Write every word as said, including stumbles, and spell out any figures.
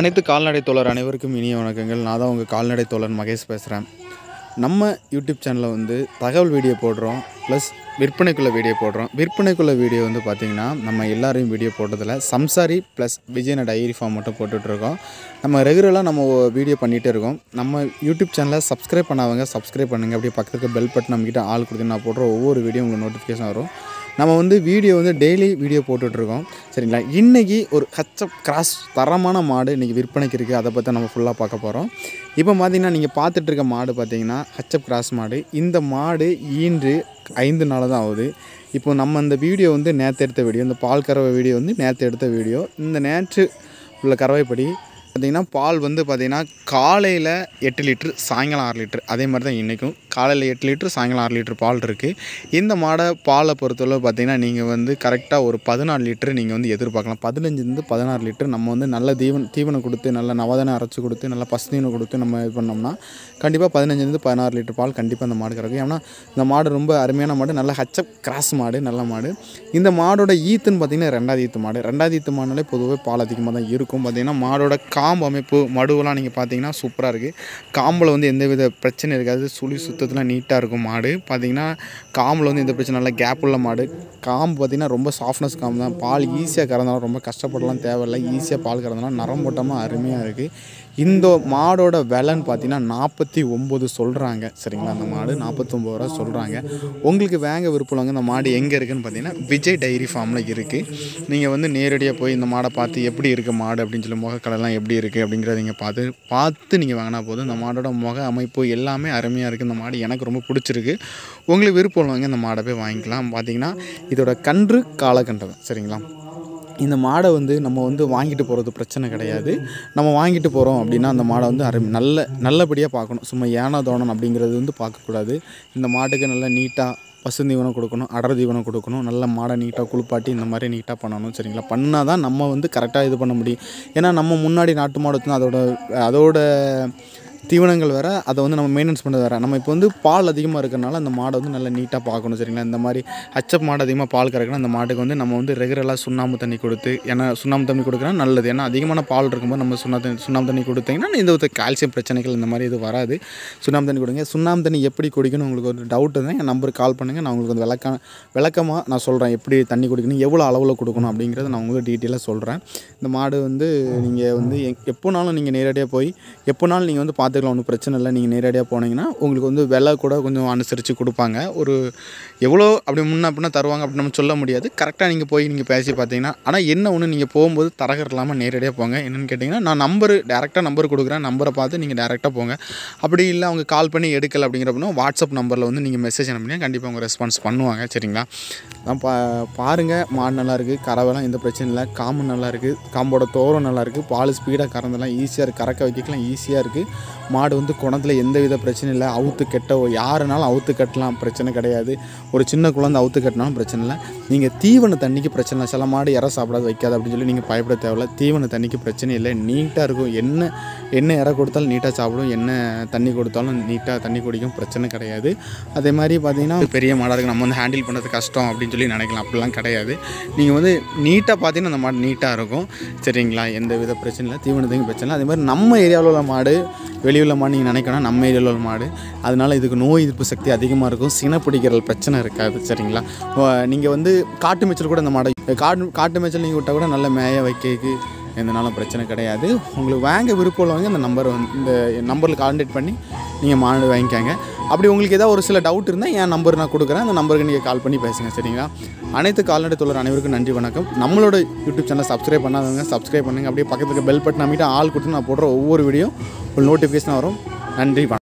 அனைத்து கால்நடை தோழர் அனைவருக்கும் இனிய வணக்கங்கள். நான் தான் உங்கள் கால்நடை தோழர் மகேஷ் பேசுகிறேன். நம்ம யூடியூப் சேனலில் வந்து தகவல் வீடியோ போடுறோம், ப்ளஸ் விற்பனைக்குள்ள வீடியோ போடுறோம். விற்பனைக்குள்ள வீடியோ வந்து பார்த்திங்கன்னா நம்ம எல்லாரையும் வீடியோ போட்டதில் சம்சாரி ப்ளஸ் விஜயன டைரி ஃபார்ம் மட்டும் போட்டுட்ருக்கோம். நம்ம ரெகுலராக நம்ம வீடியோ பண்ணிகிட்டே இருக்கோம். நம்ம யூடியூப் சேனலை சப்ஸ்கிரைப் பண்ணாதவங்க சப்ஸ்கிரைப் பண்ணுங்கள். அப்படியே பக்கத்துக்கு பெல் பட்டன் நம்மக்கிட்ட ஆள் கொடுத்து நான் போடுற ஒவ்வொரு வீடியோ உங்களுக்கு நோட்டிஃபிகேஷன் வரும். நம்ம வந்து வீடியோ வந்து டெய்லி வீடியோ போட்டுட்ருக்கோம், சரிங்களா. இன்றைக்கி ஒரு ஹெச்எப் கிராஸ் தரமான மாடு இன்றைக்கி விற்பனைக்கு இருக்குது. அதை பற்றி நம்ம ஃபுல்லாக பார்க்க போகிறோம். இப்போ பார்த்திங்கன்னா நீங்கள் பார்த்துட்ருக்க மாடு பார்த்திங்கன்னா ஹெச்எப் கிராஸ் மாடு. இந்த மாடு ஈன்று ஐந்து நாள் தான் ஆகுது. இப்போ நம்ம இந்த வீடியோ வந்து நேற்று எடுத்த வீடியோ, இந்த பால் கறவை வீடியோ வந்து நேற்று எடுத்த வீடியோ. இந்த நேற்று உள்ள கறவைப்படி பார்த்திங்கன்னா பால் வந்து பார்த்திங்கன்னா காலையில் எட்டு லிட்ரு, சாயங்காலம் ஆறு லிட்ரு. அதே மாதிரி தான் இன்றைக்கும் காலையில் எட்டு லிட்ரு, சாயங்காலம் ஆறு லிட்ரு பால் இருக்குது. இந்த மாடை பாலை பொறுத்தளவு பார்த்திங்கன்னா நீங்கள் வந்து கரெக்டாக ஒரு பதினாலு லிட்ரு நீங்கள் வந்து எதிர்பார்க்கலாம். பதினஞ்சுலேருந்து பதினாறு லிட்ரு நம்ம வந்து நல்ல தீவன் தீவனம் கொடுத்து நல்ல நவதானம் அரைச்சி கொடுத்து நல்ல பசு தீவனம் கொடுத்து நம்ம இது பண்ணோம்னா கண்டிப்பாக பதினஞ்சுலேருந்து பதினாறு லிட்ரு பால் கண்டிப்பாக அந்த மாடு கறக்கும். ஏன்னா இந்த மாடு ரொம்ப அருமையான மாடு, நல்ல ஹெச்எப் கிராஸ் மாடு, நல்ல மாடு. இந்த மாடோட ஈத்துன்னு பார்த்திங்கன்னா ரெண்டாவது ஈத்து மாடு. ரெண்டாவது ஈத்து மாடுனாலே பொதுவாக பால் அதிகமாக தான் இருக்கும். பார்த்திங்கன்னா மாடோட காம்பு அமைப்பு மடுவெல்லாம் நீங்கள் பார்த்தீங்கன்னா சூப்பராக இருக்குது. காம்பில் வந்து எந்த வித பிரச்சனை இருக்காது. சுழி சுத்தத்தில் நீட்டாக இருக்கும் மாடு. பார்த்திங்கன்னா காம்பில் வந்து எந்த பிரச்சனை இல்லை, கேப் உள்ள மாடு. காம்பு பார்த்திங்கன்னா ரொம்ப சாஃப்ட்னஸ் காம்பு தான். பால் ஈஸியாக கறந்தாலும் ரொம்ப கஷ்டப்படலாம் தேவையில்லை. ஈஸியாக பால் கறந்தாலும் நரம் போட்டாமல் அருமையாக இருக்குது. இந்த மாடோட விலைன்னு பார்த்தீங்கன்னா நாற்பத்தி ஒம்பது சொல்கிறாங்க, சரிங்களா. அந்த மாடு நாற்பத்தொம்பது ரூபா சொல்கிறாங்க. உங்களுக்கு வாங்க விருப்பம் இந்த மாடு எங்கே இருக்குதுன்னு பார்த்தீங்கன்னா விஜய் டைரி ஃபார்மில் இருக்குது. நீங்கள் வந்து நேரடியாக போய் இந்த மாடை பார்த்து எப்படி இருக்குது மாடு அப்படின்னு சொல்லி முகக்கடலாம் எப்படி இருக்குது அப்படிங்கிறத நீங்கள் பார்த்து பார்த்து நீங்கள் வாங்கினா போதும். இந்த மாடோட முக அமைப்பு எல்லாமே அருமையாக இருக்குது. இந்த மாடு எனக்கு ரொம்ப பிடிச்சிருக்கு. உங்களுக்கு விருப்பம் வாங்க இந்த மாடை போய் வாங்கிக்கலாம். பார்த்தீங்கன்னா இதோட கன்று காலக்கன்று தான், சரிங்களா. இந்த மாடை வந்து நம்ம வந்து வாங்கிட்டு போகிறது பிரச்சனை கிடையாது. நம்ம வாங்கிட்டு போகிறோம் அப்படின்னா அந்த மாடை வந்து அரை நல்ல நல்லபடியாக பார்க்கணும். சும்மா ஏனா தோணம் அப்படிங்கிறது வந்து பார்க்கக்கூடாது. இந்த மாட்டுக்கு நல்லா நீட்டாக பசு தீவனம் கொடுக்கணும், அடர் தீவனம் கொடுக்கணும், நல்ல மாடை நீட்டாக குளிப்பாட்டி இந்த மாதிரி நீட்டாக பண்ணணும், சரிங்களா. பண்ணால் தான் நம்ம வந்து கரெக்டாக இது பண்ண முடியும். ஏன்னா நம்ம முன்னாடி நாட்டு மாடு வச்சுன்னா அதோட அதோட தீவனங்கள் வேறு, அதை வந்து நம்ம மெயின்டெனன்ஸ் பண்ணுறது வேறு. நம்ம இப்போ வந்து பால் அதிகமாக இருக்கிறனால அந்த மாடை வந்து நல்லா நீட்டாக பார்க்கணும், சரிங்களா. இந்த மாதிரி ஹெச்எப் மாடு அதிகமாக பால் கறக்கணும். அந்த மாட்டுக்கு வந்து நம்ம வந்து ரெகுலராக சுண்ணாம்பு தண்ணி கொடுத்து, ஏன்னா சுண்ணாம்பு தண்ணி கொடுக்குறா நல்லது. ஏன்னா அதிகமான பால் இருக்கும்போது நம்ம சுண்ணா தண்ணி சுண்ணாம்பு தண்ணி கொடுத்தீங்கன்னா இந்த ஒரு கால்சியம் பிரச்சனைகள் இந்த மாதிரி இது வராது. சுண்ணாம்பு தண்ணி கொடுங்க. சுண்ணாம்பு தண்ணி எப்படி குடிக்கணும் உங்களுக்கு ஒரு டவுட் தான் என் நம்பருக்கு கால் பண்ணுங்கள். நான் உங்களுக்கு வந்து விளக்க விளக்கமாக நான் சொல்கிறேன் எப்படி தண்ணி குடிக்கணும், எவ்வளோ அளவில் கொடுக்கணும் அப்படிங்கிறத நான் உங்களுக்கு டீட்டெயிலாக சொல்கிறேன். இந்த மாடு வந்து நீங்கள் வந்து எப்போனாலும் நீங்கள் நேரடியாக போய் எப்போனாலும் நீங்கள் வந்து பார்த்து ஒன்றும் பிரச்சனை இல்லை. நீங்கள் நேரடியாக போனீங்கன்னா உங்களுக்கு வந்து விலை கூட கொஞ்சம் அனுசரித்து கொடுப்பாங்க. ஒரு எவ்வளோ அப்படி முன்ன அப்படின்னா தருவாங்க அப்படின்னு நம்ம சொல்ல முடியாது. கரெக்டாக நீங்கள் போய் நீங்கள் பேசி பார்த்தீங்கன்னா, ஆனால் என்ன ஒன்று நீங்கள் போகும்போது தரகர் இல்லாமல் நேரடியாக போங்க. என்னென்னு கேட்டிங்கன்னா நான் நம்பரு டேரெக்டாக நம்பர் கொடுக்குறேன். நம்பரை பார்த்து நீங்கள் டேரெக்டாக போங்க. அப்படி இல்லை அவங்க கால் பண்ணி எடுக்கலை அப்படிங்கிறப்பனா வாட்ஸ்அப் நம்பரில் வந்து நீங்கள் மெசேஜ் அனுப்பினா கண்டிப்பாக அவங்க ரெஸ்பான்ஸ் பண்ணுவாங்க, சரிங்களா. நான் பா பாருங்கள் மாடு நல்லாயிருக்கு, கறவைலாம் எந்த பிரச்சனை இல்லை, காம்பு நல்லாயிருக்கு, காம்போட தோரம் நல்லாயிருக்கு, பால் ஸ்பீடாக கறந்தெல்லாம் ஈஸியாக இருக்குது, கறக்க வைக்கலாம் ஈஸியாக இருக்குது. மாடு வந்து குணத்தில் எந்த வித பிரச்சனையும் இல்லை. அவுத்து கட்ட யாருனாலும் அவுத்து கட்டலாம், பிரச்சனை கிடையாது. ஒரு சின்ன குழந்தை அவுத்து கட்டினாலும் பிரச்சனை இல்லை. நீங்கள் தீவன தண்ணிக்கு பிரச்சனை இல்லை. சில மாடு இற சாப்பிடாது வைக்காது அப்படின்னு சொல்லி நீங்கள் பயப்பட தேவையில்லை. தீவன தண்ணிக்கு பிரச்சனை இல்லை, நீட்டாக இருக்கும். என்ன என்ன இற கொடுத்தாலும் நீட்டாக சாப்பிடும், என்ன தண்ணி கொடுத்தாலும் நீட்டாக தண்ணி குடிக்கும், பிரச்சனை கிடையாது. அதே மாதிரி பார்த்தீங்கன்னா பெரிய மாடாக இருக்குது, நம்ம வந்து ஹேண்டில் பண்ணுறது கஷ்டம் அப்படின்னு சொல்லி நினைக்கலாம். அப்படிலாம் கிடையாது. நீங்கள் வந்து நீட்டாக பார்த்தீங்கன்னா அந்த மாடு நீட்டாக இருக்கும், சரிங்களா. எந்த வித பிரச்சனை இல்லை, தீவனத்துக்கு பிரச்சனை இல்லை. அதே மாதிரி நம்ம ஏரியாவில் உள்ள மாடு வெளியுள்ள மாடு நீங்கள் நினைக்கணும், நம்ம ஏரியாவில் உள்ள மாடு. அதனால் இதுக்கு நோய் எதிர்ப்பு சக்தி அதிகமாக இருக்கும், சினை பிடிக்கிற பிரச்சனை இருக்காது, சரிங்களா. நீங்கள் வந்து காட்டு மேய்ச்சல் கூட இந்த மாடை காட்டு காட்டு மேய்ச்சல் நீங்கள் விட்டால் கூட நல்ல மேய வைக்கிறதுக்கு எந்தனாலும் பிரச்சனை கிடையாது. உங்களுக்கு வாங்க விருப்பம் உள்ளவங்க அந்த நம்பர் வந்து இந்த நம்பரில் கான்டாக்ட் பண்ணி நீங்கள் மாடு வாங்கிக்காங்க. அப்படி உங்களுக்கு ஏதாவது ஒரு சில டவுட் இருந்தால் என் நம்பர் நான் கொடுக்குறேன், அந்த நம்பருக்கு நீங்கள் கால் பண்ணி பேசுங்க, சரிங்களா. அனைத்து கால்நடை தொழில் அனைவருக்கும் நன்றி வணக்கம். நம்மளோட யூடியூப் சேனலை சப்ஸ்கிரைப் பண்ணாதவங்க சப்ஸ்கிரைப் பண்ணுங்கள். அப்படியே பக்கத்துக்கு பெல் பட்டன் அமைட்டு ஆள் கொடுத்து நான் போடுற ஒவ்வொரு வீடியோ ஒரு நோட்டிஃபிகேஷன் வரும். நன்றி வணக்கம்.